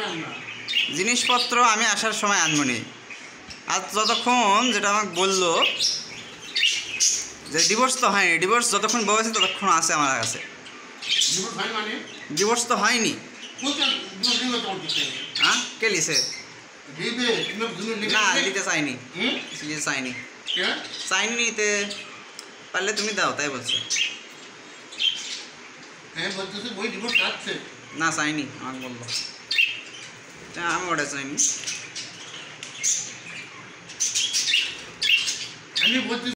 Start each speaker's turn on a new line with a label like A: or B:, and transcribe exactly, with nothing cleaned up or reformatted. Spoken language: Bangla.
A: জিনিসপত্র আমি আসার সময় আনমনি। আর যতক্ষণ যেটা আমাকে বললো যে ডিভোর্স তো হয়নি, ডিভোর্স যতক্ষণ বলেছে ততক্ষণ আছে আমার কাছে। ডিভোর্স তো হয়নি। হ্যাঁ কে লিছে? না লিতে চাইনি, লিতে চাইনি, চাইনি নিতে পারলে তুমি দাও, তাই বলছে। না চাইনি, আমাকে বললো আমি ওটা চাইনি।